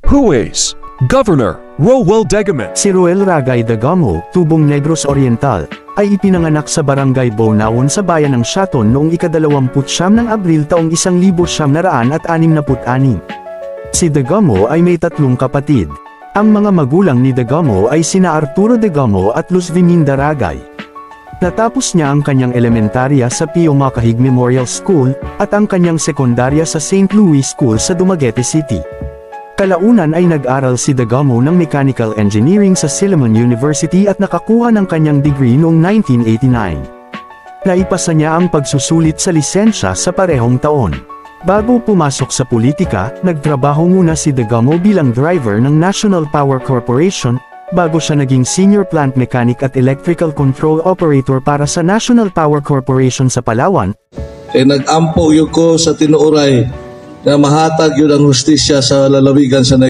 Who is Governor Rowell Degaman? Si Roel Ragay Degamo, tubong Negros Oriental, ay ipinanganak sa Barangay Bonaon sa bayan ng Siaton noong ika-29 ng Abril taong 1966. Si Degamo ay may 3 kapatid. Ang mga magulang ni Degamo ay sina Arturo Degamo at Luz Viminda Ragay. Natapos niya ang kanyang elementarya sa Pio Macahig Memorial School, at ang kanyang sekundarya sa St. Louis School sa Dumaguete City. Kalaunan ay nag-aral si Degamo ng Mechanical Engineering sa Silliman University at nakakuha ng kanyang degree noong 1989. Naipasa niya ang pagsusulit sa lisensya sa parehong taon. Bago pumasok sa politika, nagtrabaho muna si Degamo bilang driver ng National Power Corporation, bago siya naging Senior Plant Mechanic at Electrical Control Operator para sa National Power Corporation sa Palawan. Nag-ampo yun ko sa tinuoray na mahatag yun ang hustisya sa lalawigan sa